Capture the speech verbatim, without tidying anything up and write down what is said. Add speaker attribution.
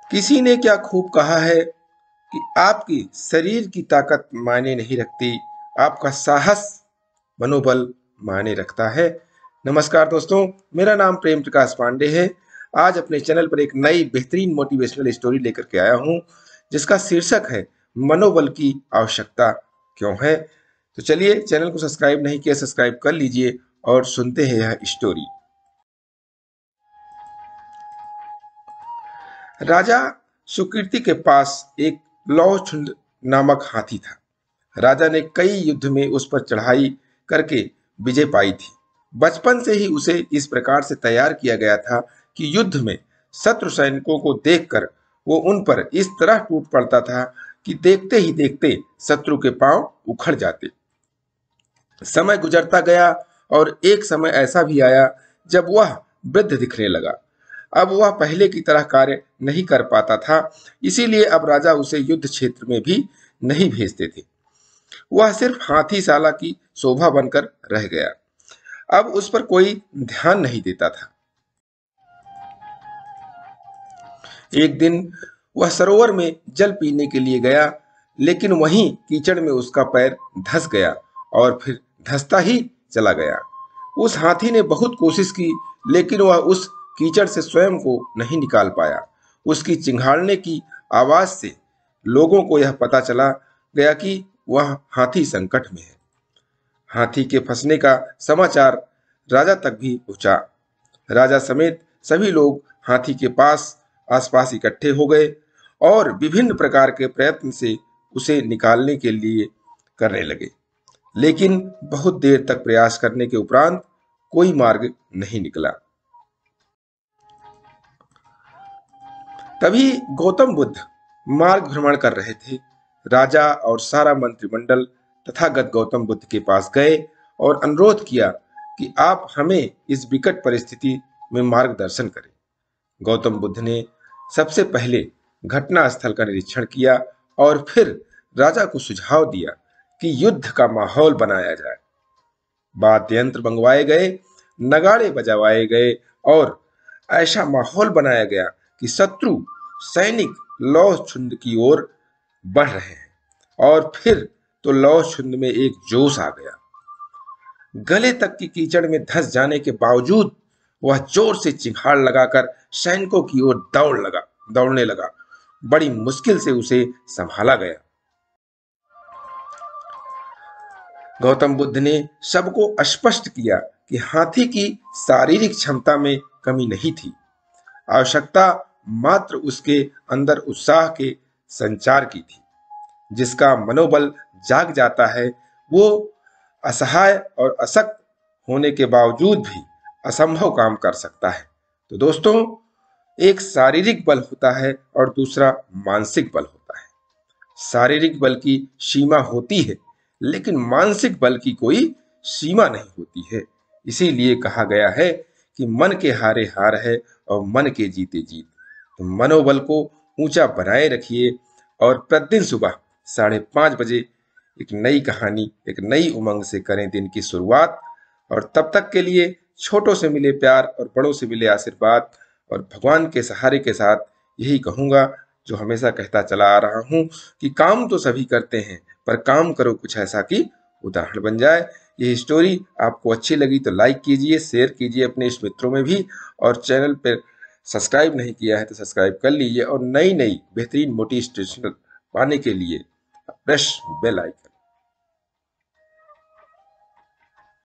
Speaker 1: किसी ने क्या खूब कहा है कि आपकी शरीर की ताकत मायने नहीं रखती, आपका साहस मनोबल मायने रखता है। नमस्कार दोस्तों, मेरा नाम प्रेम प्रकाश पांडे है। आज अपने चैनल पर एक नई बेहतरीन मोटिवेशनल स्टोरी लेकर के आया हूं, जिसका शीर्षक है मनोबल की आवश्यकता क्यों है। तो चलिए, चैनल को सब्सक्राइब नहीं किया सब्सक्राइब कर लीजिए और सुनते हैं यह स्टोरी। राजा सुकीर्ति के पास एक लौछुंड नामक हाथी था। राजा ने कई युद्ध में उस पर चढ़ाई करके विजय पाई थी। बचपन से ही उसे इस प्रकार से तैयार किया गया था कि युद्ध में शत्रु सैनिकों को देखकर वो उन पर इस तरह टूट पड़ता था कि देखते ही देखते शत्रु के पांव उखड़ जाते। समय गुजरता गया और एक समय ऐसा भी आया जब वह वृद्ध दिखने लगा। अब वह पहले की तरह कार्य नहीं कर पाता था, इसीलिए अब राजा उसे युद्ध क्षेत्र में भी नहीं भेजते थे। वह सिर्फ हाथीशाला की शोभा बनकर रह गया। अब उस पर कोई ध्यान नहीं देता था। एक दिन वह सरोवर में जल पीने के लिए गया, लेकिन वहीं कीचड़ में उसका पैर धंस गया और फिर धंसता ही चला गया। उस हाथी ने बहुत कोशिश की, लेकिन वह उस कीचड़ से स्वयं को नहीं निकाल पाया। उसकी चिंघाड़ने की आवाज से लोगों को यह पता चला गया कि वह हाथी संकट में है। हाथी के फंसने का समाचार राजा तक भी पहुंचा। राजा समेत सभी लोग हाथी के पास आसपास इकट्ठे हो गए और विभिन्न प्रकार के प्रयत्न से उसे निकालने के लिए करने लगे, लेकिन बहुत देर तक प्रयास करने के उपरांत कोई मार्ग नहीं निकला। तभी गौतम बुद्ध मार्ग भ्रमण कर रहे थे। राजा और सारा मंत्रिमंडल तथागत गौतम बुद्ध के पास गए और अनुरोध किया कि आप हमें इस विकट परिस्थिति में मार्गदर्शन करें। गौतम बुद्ध ने सबसे पहले घटना स्थल का निरीक्षण किया और फिर राजा को सुझाव दिया कि युद्ध का माहौल बनाया जाए। वाद्य यंत्र मंगवाए गए, नगाड़े बजवाए गए और ऐसा माहौल बनाया गया कि शत्रु सैनिक लौह छुंद की ओर बढ़ रहे हैं। और फिर तो लौह छुंद में एक जोश आ गया। गले तक की कीचड़ में धंस जाने के बावजूद वह जोर से चिंगाड़ लगाकर सैनिकों की ओर दौड़ लगा दौड़ने लगा। बड़ी मुश्किल से उसे संभाला गया। गौतम बुद्ध ने सबको स्पष्ट किया कि हाथी की शारीरिक क्षमता में कमी नहीं थी, आवश्यकता मात्र उसके अंदर उत्साह के संचार की थी। जिसका मनोबल जाग जाता है वो असहाय और अशक्त होने के बावजूद भी असंभव काम कर सकता है। तो दोस्तों, एक शारीरिक बल होता है और दूसरा मानसिक बल होता है। शारीरिक बल की सीमा होती है, लेकिन मानसिक बल की कोई सीमा नहीं होती है। इसीलिए कहा गया है कि मन के हारे हार है और मन के जीते जीत। तो मनोबल को ऊंचा बनाए रखिए और प्रतिदिन सुबह साढ़े पांच बजे एक नई कहानी, एक नई उमंग से करें दिन की शुरुआत। और तब तक के लिए छोटों से मिले प्यार और बड़ों से मिले आशीर्वाद और भगवान के सहारे के साथ यही कहूंगा जो हमेशा कहता चला आ रहा हूं कि काम तो सभी करते हैं, पर काम करो कुछ ऐसा कि उदाहरण बन जाए। ये स्टोरी आपको अच्छी लगी तो लाइक कीजिए, शेयर कीजिए अपने इष्ट मित्रों में भी, और चैनल पर सब्सक्राइब नहीं किया है तो सब्सक्राइब कर लीजिए और नई नई बेहतरीन मोटिवेशनल पाने के लिए प्रेस बेल आइकन।